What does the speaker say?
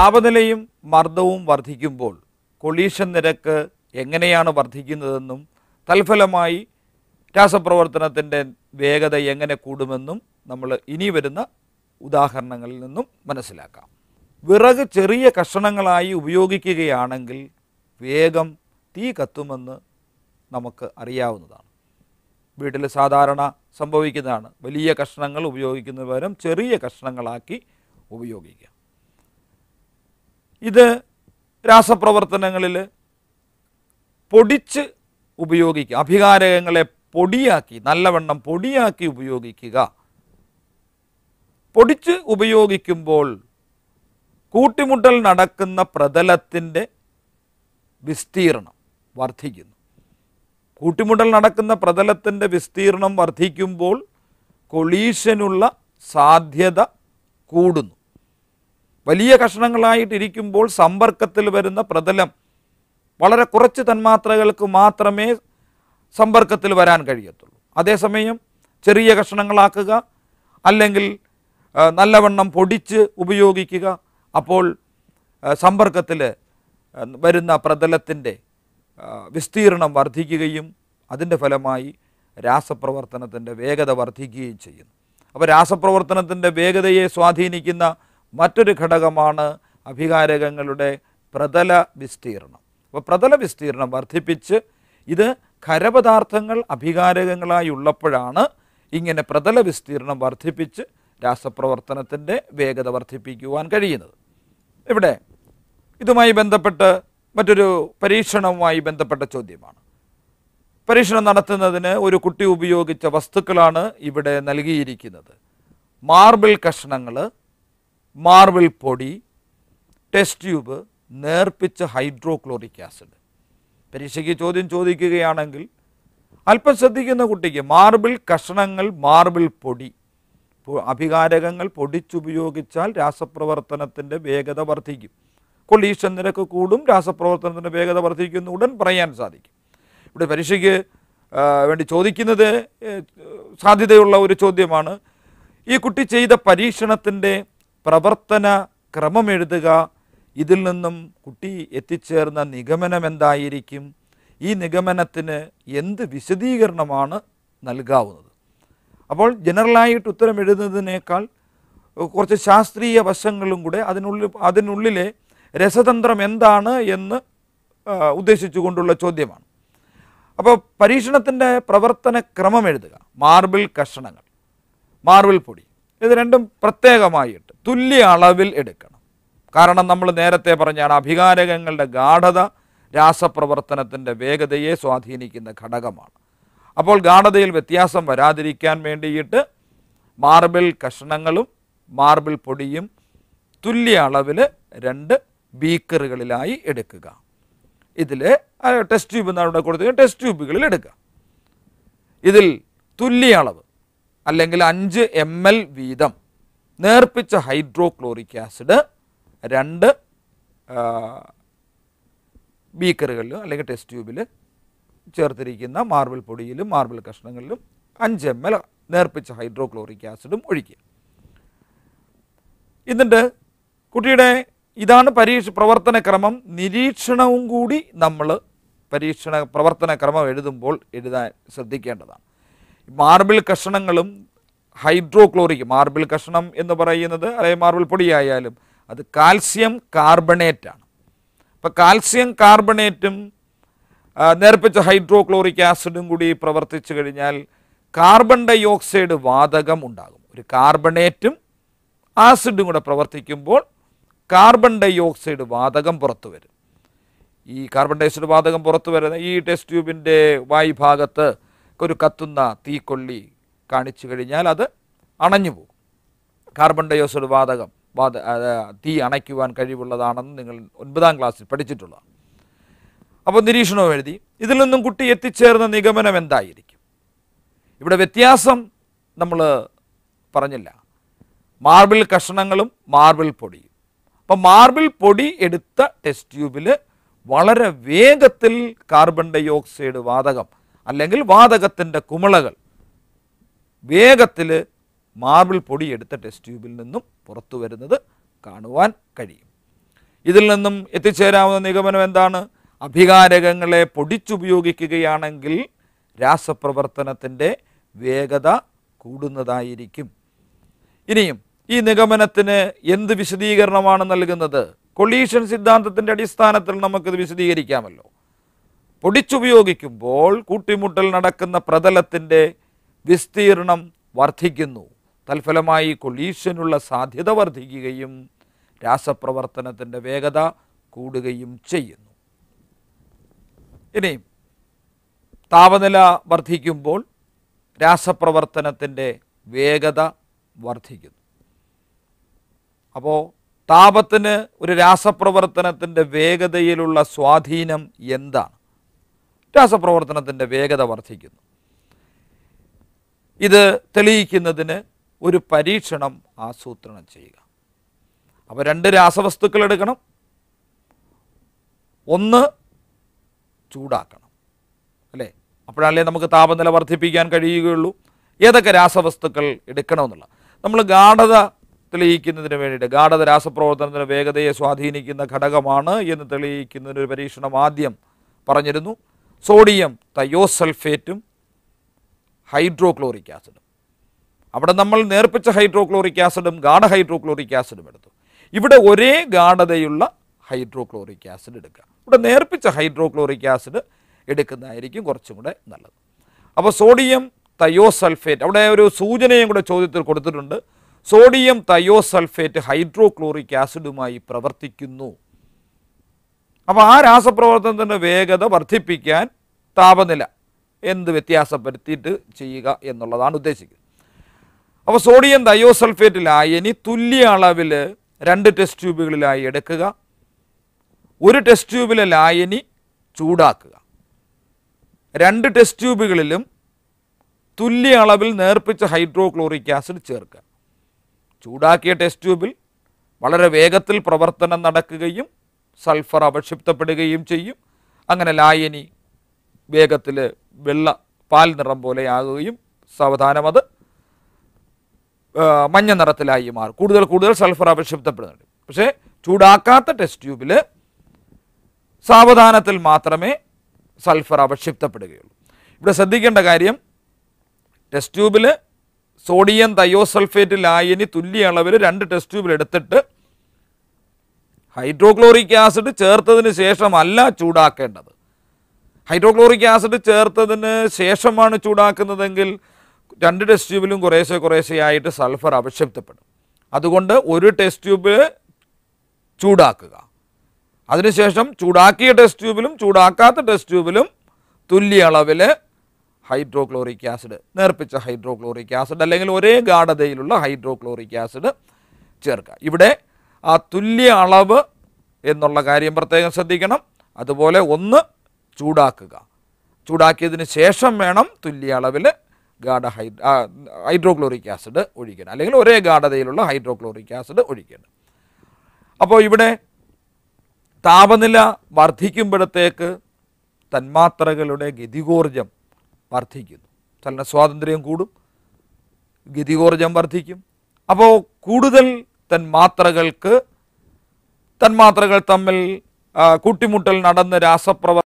താപനിലയും മർദ്ദവും വർദ്ധിക്കുമ്പോൾ കൊളീഷൻ നിരക്ക് എങ്ങനെയാണ് വർദ്ധിക്കുന്നതെന്നും തൽഫലമായി രാസപ്രവർത്തനത്തിൻ്റെ വേഗത എങ്ങനെ കൂടുമെന്നും നമ്മൾ ഇനി വരുന്ന ഉദാഹരണങ്ങളിൽ നിന്നും മനസ്സിലാക്കാം. വിറക് ചെറിയ കഷണങ്ങളായി ഉപയോഗിക്കുകയാണെങ്കിൽ വേഗം തീ കത്തുമെന്ന് നമുക്ക് അറിയാവുന്നതാണ്. വീട്ടിൽ സാധാരണ സംഭവിക്കുന്നതാണ്. വലിയ കഷ്ണങ്ങൾ ഉപയോഗിക്കുന്നതിന് പകരം ചെറിയ കഷ്ണങ്ങളാക്കി ഉപയോഗിക്കുക. ഇത് രാസപ്രവർത്തനങ്ങളിൽ പൊടിച്ച് ഉപയോഗിക്കുക. അഭികാരകങ്ങളെ പൊടിയാക്കി, നല്ലവണ്ണം പൊടിയാക്കി ഉപയോഗിക്കുക. പൊടിച്ച് ഉപയോഗിക്കുമ്പോൾ കൂട്ടിമുട്ടൽ നടക്കുന്ന പ്രതലത്തിൻ്റെ വിസ്തീർണം വർദ്ധിക്കുന്നു. കൂട്ടിമുട്ടൽ നടക്കുന്ന പ്രതലത്തിൻ്റെ വിസ്തീർണം വർദ്ധിക്കുമ്പോൾ കൊളീഷനുള്ള സാധ്യത കൂടുന്നു. വലിയ കഷണങ്ങളായിട്ടിരിക്കുമ്പോൾ സമ്പർക്കത്തിൽ വരുന്ന പ്രതലം വളരെ കുറച്ച് തന്മാത്രകൾക്ക് മാത്രമേ സമ്പർക്കത്തിൽ വരാൻ കഴിയത്തുള്ളൂ. അതേസമയം ചെറിയ കഷണങ്ങളാക്കുക, അല്ലെങ്കിൽ നല്ലവണ്ണം പൊടിച്ച് ഉപയോഗിക്കുക. അപ്പോൾ സമ്പർക്കത്തിൽ വരുന്ന പ്രതലത്തിൻ്റെ വിസ്തീർണം വർദ്ധിക്കുകയും അതിൻ്റെ ഫലമായി രാസപ്രവർത്തനത്തിൻ്റെ വേഗത വർദ്ധിക്കുകയും ചെയ്യുന്നു. അപ്പോൾ രാസപ്രവർത്തനത്തിൻ്റെ വേഗതയെ സ്വാധീനിക്കുന്ന മറ്റൊരു ഘടകമാണ് അഭികാരകങ്ങളുടെ പ്രതല വിസ്തീർണം. അപ്പോൾ പ്രതല വിസ്തീർണം വർദ്ധിപ്പിച്ച്, ഇത് ഖരപദാർത്ഥങ്ങൾ അഭികാരകങ്ങളായി ഉള്ളപ്പോഴാണ് ഇങ്ങനെ പ്രതല വിസ്തീർണം വർദ്ധിപ്പിച്ച് രാസപ്രവർത്തനത്തിൻ്റെ വേഗത വർദ്ധിപ്പിക്കുവാൻ കഴിയുന്നത്. ഇവിടെ ഇതുമായി ബന്ധപ്പെട്ട് മറ്റൊരു പരീക്ഷണവുമായി ബന്ധപ്പെട്ട ചോദ്യമാണ്. പരീക്ഷണം നടത്തുന്നതിന് ഒരു കുട്ടി ഉപയോഗിച്ച വസ്തുക്കളാണ് ഇവിടെ നൽകിയിരിക്കുന്നത്. മാർബിൾ കഷ്ണങ്ങൾ, മാർബിൾ പൊടി, ടെസ്റ്റ് ട്യൂബ്, നേർപ്പിച്ച ഹൈഡ്രോക്ലോറിക് ആസിഡ്. പരീക്ഷയ്ക്ക് ചോദ്യം ചോദിക്കുകയാണെങ്കിൽ അല്പം ശ്രദ്ധിക്കുന്ന കുട്ടിക്ക് മാർബിൾ കഷ്ണങ്ങൾ, മാർബിൾ പൊടി, അഭികാരകങ്ങൾ പൊടിച്ചുപയോഗിച്ചാൽ രാസപ്രവർത്തനത്തിൻ്റെ വേഗത വർദ്ധിക്കും. കൊളീഷൻ നിരക്ക് കൂടും, രാസപ്രവർത്തനത്തിൻ്റെ വേഗത വർദ്ധിക്കുന്നു ഉടൻ പറയാൻ സാധിക്കും. ഇവിടെ പരീക്ഷയ്ക്ക് വേണ്ടി ചോദിക്കുന്നത് സാധ്യതയുള്ള ഒരു ചോദ്യമാണ്. ഈ കുട്ടി ചെയ്ത പരീക്ഷണത്തിൻ്റെ പ്രവർത്തന ക്രമം എഴുതുക. ഇതിൽ നിന്നും കുട്ടി എത്തിച്ചേർന്ന നിഗമനം എന്തായിരിക്കും? ഈ നിഗമനത്തിന് എന്ത് വിശദീകരണമാണ് നൽകാവുന്നത്? അപ്പോൾ ജനറലായിട്ട് ഉത്തരം എഴുതുന്നതിനേക്കാൾ കുറച്ച് ശാസ്ത്രീയ വശങ്ങളും കൂടെ അതിനുള്ളിലെ രസതന്ത്രം എന്താണ് എന്ന് ഉദ്ദേശിച്ചുകൊണ്ടുള്ള ചോദ്യമാണ്. അപ്പോൾ പരീക്ഷണത്തിൻ്റെ പ്രവർത്തന ക്രമം എഴുതുക. മാർബിൾ കഷണങ്ങൾ, മാർബിൾ പൊടി, ഇത് രണ്ടും പ്രത്യേകമായിട്ട് തുല്യ അളവിൽ എടുക്കണം. കാരണം നമ്മൾ നേരത്തെ പറഞ്ഞാണ് അഭികാരകങ്ങളുടെ ഗാഢത രാസപ്രവർത്തനത്തിൻ്റെ വേഗതയെ സ്വാധീനിക്കുന്ന ഘടകമാണ്. അപ്പോൾ ഗാഢതയിൽ വ്യത്യാസം വരാതിരിക്കാൻ വേണ്ടിയിട്ട് മാർബിൾ കഷ്ണങ്ങളും മാർബിൾ പൊടിയും തുല്യ അളവിൽ 2 ബീക്കറുകളിലായി എടുക്കുക. ഇതിൽ ടെസ്റ്റ് ട്യൂബ് എന്നാണ് കൊടുത്തത്, ടെസ്റ്റ് ട്യൂബുകളിൽ എടുക്കുക. ഇതിൽ തുല്യ അളവ് അല്ലെങ്കിൽ 5 ml വീതം നേർപ്പിച്ച ഹൈഡ്രോക്ലോറിക് ആസിഡ് 2 ബീക്കറുകളിലും അല്ലെങ്കിൽ ടെസ്റ്റ് ട്യൂബിൽ ചേർത്തിരിക്കുന്ന മാർബിൾ പൊടിയിലും മാർബിൾ കഷ്ണങ്ങളിലും 5 ml നേർപ്പിച്ച ഹൈഡ്രോക്ലോറിക് ആസിഡും ഒഴിക്കുക. എന്നിട്ട് കുട്ടിയുടെ ഇതാണ് പ്രവർത്തന ക്രമം. നിരീക്ഷണവും കൂടി നമ്മൾ പ്രവർത്തന ക്രമം എഴുതുമ്പോൾ എഴുതാൻ ശ്രദ്ധിക്കേണ്ടതാണ്. മാർബിൾ കഷ്ണങ്ങളും ഹൈഡ്രോക്ലോറിക്, മാർബിൾ കഷ്ണം എന്ന് പറയുന്നത് അല്ലെങ്കിൽ മാർബിൾ പൊടിയായാലും അത് കാൽസ്യം കാർബണേറ്റാണ്. അപ്പോൾ കാൽസ്യം കാർബണേറ്റും നേർപ്പിച്ച ഹൈഡ്രോക്ലോറിക് ആസിഡും കൂടി പ്രവർത്തിച്ചു കഴിഞ്ഞാൽ കാർബൺ ഡൈ ഓക്സൈഡ് വാതകം ഉണ്ടാകും. ഒരു കാർബണേറ്റും ആസിഡും കൂടെ പ്രവർത്തിക്കുമ്പോൾ കാർബൺ ഡൈ ഓക്സൈഡ് വാതകം പുറത്തു വരും. ഈ കാർബൺ ഡൈ ഓക്സൈഡ് വാതകം പുറത്തു വരുന്ന ഈ ടെസ്റ്റ് ട്യൂബിൻ്റെ വായുഭാഗത്ത് ഒരു കത്തുന്ന തീക്കൊള്ളി കാണിച്ചു കഴിഞ്ഞാൽ അത് അണഞ്ഞു പോകും. കാർബൺ ഡൈ ഓക്സൈഡ് വാതകം തീ അണയ്ക്കുവാൻ കഴിവുള്ളതാണെന്ന് നിങ്ങൾ 9ാം ക്ലാസ്സിൽ പഠിച്ചിട്ടുള്ളതാണ്. അപ്പോൾ നിരീക്ഷണവും എഴുതി. ഇതിൽ നിന്നും കുട്ടി എത്തിച്ചേർന്ന നിഗമനം എന്തായിരിക്കും? ഇവിടെ വ്യത്യാസം നമ്മൾ പറഞ്ഞില്ല. മാർബിൾ കഷ്ണങ്ങളും മാർബിൾ പൊടിയും. അപ്പം മാർബിൾ പൊടി എടുത്ത ടെസ്റ്റ് ട്യൂബിൽ വളരെ വേഗത്തിൽ കാർബൺ ഡൈ ഓക്സൈഡ് വാതകം അല്ലെങ്കിൽ വാതകത്തിൻ്റെ കുമിളകൾ വേഗത്തിൽ മാർബിൾ പൊടി എടുത്ത ടെസ്റ്റ് ട്യൂബിൽ നിന്നും പുറത്തു വരുന്നത് കാണുവാൻ കഴിയും. ഇതിൽ നിന്നും എത്തിച്ചേരാവുന്ന നിഗമനം എന്താണ്? അഭികാരകങ്ങളെ പൊടിച്ചുപയോഗിക്കുകയാണെങ്കിൽ രാസപ്രവർത്തനത്തിൻ്റെ വേഗത കൂടുന്നതായിരിക്കും. ഇനിയും ഈ നിഗമനത്തിന് എന്ത് വിശദീകരണമാണ് നൽകുന്നത്? കൊളീഷൻ സിദ്ധാന്തത്തിൻ്റെ അടിസ്ഥാനത്തിൽ നമുക്കിത് വിശദീകരിക്കാമല്ലോ. പൊടിച്ചുപയോഗിക്കുമ്പോൾ കൂട്ടിമുട്ടൽ നടക്കുന്ന പ്രതലത്തിൻ്റെ വിസ്തീർണം വർദ്ധിക്കുന്നു. തൽഫലമായി കൊളീഷനുള്ള സാധ്യത വർദ്ധിക്കുകയും രാസപ്രവർത്തനത്തിൻ്റെ വേഗത കൂടുകയും ചെയ്യുന്നു. ഇനി താപനില വർദ്ധിക്കുമ്പോൾ രാസപ്രവർത്തനത്തിൻ്റെ വേഗത വർദ്ധിക്കുന്നു. അപ്പോൾ താപത്തിന് ഒരു രാസപ്രവർത്തനത്തിൻ്റെ വേഗതയിലുള്ള സ്വാധീനം എന്താണ്? രാസപ്രവർത്തനത്തിൻ്റെ വേഗത വർദ്ധിക്കുന്നു. ഇത് തെളിയിക്കുന്നതിന് ഒരു പരീക്ഷണം ആസൂത്രണം ചെയ്യുക. അപ്പോൾ 2 രാസവസ്തുക്കൾ എടുക്കണം, ഒന്ന് ചൂടാക്കണം, അല്ലേ? അപ്പോഴല്ലേ നമുക്ക് താപനില വർദ്ധിപ്പിക്കാൻ കഴിയുകയുള്ളൂ. ഏതൊക്കെ രാസവസ്തുക്കൾ എടുക്കണമെന്നുള്ള നമ്മൾ ഗാഢത തെളിയിക്കുന്നതിന് വേണ്ടിയിട്ട്, ഗാഢത രാസപ്രവർത്തനത്തിൻ്റെ വേഗതയെ സ്വാധീനിക്കുന്ന ഘടകമാണ് എന്ന് തെളിയിക്കുന്നതിന് ഒരു പരീക്ഷണം ആദ്യം പറഞ്ഞിരുന്നു. സോഡിയം തയോസൾഫേറ്റും ഹൈഡ്രോക്ലോറിക് ആസിഡും. അവിടെ നമ്മൾ നേർപ്പിച്ച ഹൈഡ്രോക്ലോറിക് ആസിഡും ഗാഢ ഹൈഡ്രോക്ലോറിക് ആസിഡും എടുത്തു. ഇവിടെ ഒരേ ഗാഢതയുള്ള ഹൈഡ്രോക്ലോറിക് ആസിഡ് എടുക്കുക. ഇവിടെ നേർപ്പിച്ച ഹൈഡ്രോക്ലോറിക് ആസിഡ് എടുക്കുന്നതായിരിക്കും കുറച്ചും കൂടെ നല്ലത്. അപ്പോൾ സോഡിയം തയോസൾഫേറ്റ്, അവിടെ ഒരു സൂചനയും കൂടെ ചോദ്യത്തിൽ കൊടുത്തിട്ടുണ്ട്. സോഡിയം തയോസൾഫേറ്റ് ഹൈഡ്രോക്ലോറിക് ആസിഡുമായി പ്രവർത്തിക്കുന്നു. അപ്പോൾ ആ രാസപ്രവർത്തനത്തിൻ്റെ വേഗത വർദ്ധിപ്പിക്കാൻ താപനില എന്ത് വ്യത്യാസപ്പെടുത്തിയിട്ട് ചെയ്യുക എന്നുള്ളതാണ് ഉദ്ദേശിക്കുന്നത്. അപ്പോൾ സോഡിയം തയോസൾഫേറ്റ് ലായനി തുല്യ അളവിൽ 2 ടെസ്റ്റ് ട്യൂബുകളിലായി എടുക്കുക. ഒരു ടെസ്റ്റ് ട്യൂബിലെ ലായനി ചൂടാക്കുക. 2 ടെസ്റ്റ് ട്യൂബുകളിലും തുല്യ അളവിൽ നേർപ്പിച്ച ഹൈഡ്രോക്ലോറിക് ആസിഡ് ചേർക്കുക. ചൂടാക്കിയ ടെസ്റ്റ് ട്യൂബിൽ വളരെ വേഗത്തിൽ പ്രവർത്തനം നടക്കുകയും സൾഫർ അപക്ഷിപ്തപ്പെടുകയും ചെയ്യും. അങ്ങനെ ലായനി വേഗത്തിൽ പാൽ നിറം പോലെയാകുകയും സാവധാനം അത് മഞ്ഞ നിറത്തിലായി മാറും. കൂടുതൽ സൾഫർ അപക്ഷിപ്തപ്പെടുന്നുണ്ട്. പക്ഷേ ചൂടാക്കാത്ത ടെസ്റ്റ് ട്യൂബിൽ സാവധാനത്തിൽ മാത്രമേ സൾഫർ അപക്ഷിപ്തപ്പെടുകയുള്ളൂ. ഇവിടെ ശ്രദ്ധിക്കേണ്ട കാര്യം, ടെസ്റ്റ് ട്യൂബിൽ സോഡിയം തയോസൾഫേറ്റ് ലായനി തുല്യ അളവിൽ 2 ടെസ്റ്റ് ട്യൂബിൽ എടുത്തിട്ട് ഹൈഡ്രോക്ലോറിക് ആസിഡ് ചേർത്തതിന് ശേഷമല്ല ചൂടാക്കേണ്ടത്. ഹൈഡ്രോക്ലോറിക് ആസിഡ് ചേർത്തതിന് ശേഷമാണ് ചൂടാക്കുന്നതെങ്കിൽ 2 ടെസ്റ്റ് ട്യൂബിലും കുറേശ്ശെയായിട്ട് സൾഫർ അപക്ഷിപ്തപ്പെടും. അതുകൊണ്ട് ഒരു ടെസ്റ്റ് ട്യൂബ് ചൂടാക്കുക. അതിനുശേഷം ചൂടാക്കിയ ടെസ്റ്റ് ട്യൂബിലും ചൂടാക്കാത്ത ടെസ്റ്റ് ട്യൂബിലും തുല്യ അളവിൽ ഹൈഡ്രോക്ലോറിക് ആസിഡ്, നേർപ്പിച്ച ഹൈഡ്രോക്ലോറിക് ആസിഡ് അല്ലെങ്കിൽ ഒരേ ഗാഢതയിലുള്ള ഹൈഡ്രോക്ലോറിക് ആസിഡ് ചേർക്കുക. ഇവിടെ ആ തുല്യ അളവ് എന്നുള്ള കാര്യം പ്രത്യേകം ശ്രദ്ധിക്കണം. അതുപോലെ ഒന്ന് ചൂടാക്കുക. ചൂടാക്കിയതിന് ശേഷം വേണം തുല്യ അളവിൽ ഹൈഡ്രോക്ലോറിക് ആസിഡ് ഒഴിക്കണം, അല്ലെങ്കിൽ ഒരേ ഗാഢതയിലുള്ള ഹൈഡ്രോക്ലോറിക് ആസിഡ് ഒഴിക്കണം. അപ്പോൾ ഇവിടെ താപനില വർദ്ധിക്കുമ്പോഴത്തേക്ക് തന്മാത്രകളുടെ ഗതികോർജം വർദ്ധിക്കുന്നു. ചലന സ്വാതന്ത്ര്യം കൂടും, ഗതികോർജം വർദ്ധിക്കും. അപ്പോൾ കൂടുതൽ തന്മാത്രകൾ തമ്മിൽ കൂട്ടിമുട്ടൽ നടന്ന്